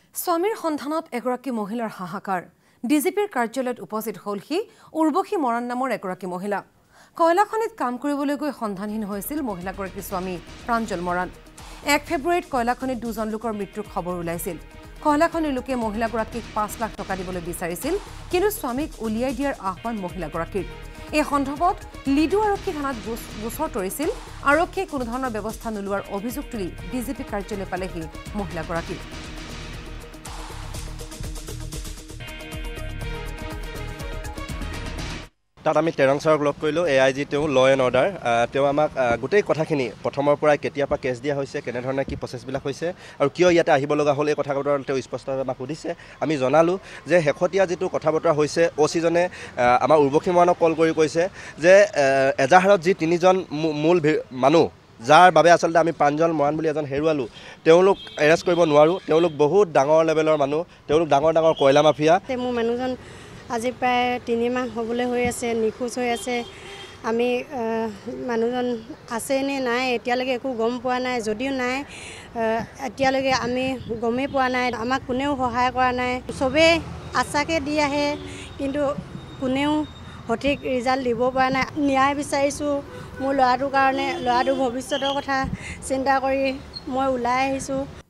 স্বামীৰ সন্ধানত এগৰাকী মহিলাৰ হাহাকাৰ ডিজিপিৰ কাৰ্যালয়ত উপস্থিত হলহি উৰ্বশী মৰাণ নামৰ এগৰাকী মহিলা কয়লাখনিত কাম কৰিবলৈ গৈ সন্ধানহীন হৈছিল মহিলাগৰাকীৰ স্বামী প্ৰাঞ্জল মৰাণ 1 ফেব্ৰুৱাৰীত কয়লাখনিত দুজন লোকৰ মৃত্যুৰ খবৰ ওলাইছিল কয়লাখনিৰ লোকে মহিলাগৰাকীক 5 লাখ টকা দিবলৈ বিচাৰিছিল কিন্তু স্বামীক উলিয়াই দিয়াৰ আহ্বান মহিলাগৰাকীৰ এই সন্দৰ্ভত লিডু আৰক্ষী থানাত গোচৰ তৰিছিল আৰক্ষীয়ে কোনো ধৰণৰ ব্যৱস্থা নোলোৱাৰ অভিযোগ তুলি ডিজিপি কাৰ্যালয় পালেহি মহিলাগৰাকী তাত আমি তেৰং ছাৰক লগ কৰিলোঁ এআইজি তেওঁ ল এণ্ড অৰ্ডাৰ তেওঁ আমাক গোটেই কথাখিনি প্ৰথমৰ পৰাই কেতিয়াৰ পৰা কেছ দিয়া হৈছে কেনেধৰণে কি প্ৰচেছবিলাক হৈছে আৰু কিয় ইয়াতে আহিব লগা হ'ল এই কথা বতৰা তেওঁ স্পষ্টভাৱে আমাক সুধিছে আমি জনালোঁ যে শেহতীয়া যিটো কথা বতৰা হৈছে অ'চিজনে আমাৰ উৰ্বশী মৰাণক কল কৰি কৈছে যে এজাহাৰত যি 3জন মূল মানুহ যাৰ বাবে আচলতে আমি প্ৰাঞ্জল মৰাণ বুলি এজন হেৰুৱালোঁ তেওঁলোক এৰেষ্ট কৰিব নোৱাৰোঁ তেওঁলোক বহুত ডাঙৰ লেভেলৰ মানুহ তেওঁলোক ডাঙৰ ডাঙৰ কয়লা মাফিয়া মোৰ মানুহজন আজি প্ৰায় 3 মাহ হ'বলৈ হৈ আছে নিখোজ হৈ আছে আমি মানুহজন আছে নে নাই এতিয়ালৈকে একো গম পোৱা নাই যদিও নাই এতিয়ালৈকে আমি গমেই পোৱা নাই আমাক কোনেও সহায় কৰা নাই চবেই আশাকে দি আহে কিন্তু কোনেও সঠিক ৰিজাল্ট দিব পৰা নাই ন্যায় বিচাৰিছোঁ মোৰ ল'ৰাটোৰ কাৰণে ল'ৰাটোৰ ভৱিষ্যতৰ কথা চিন্তা কৰি মই ওলাই আহিছোঁ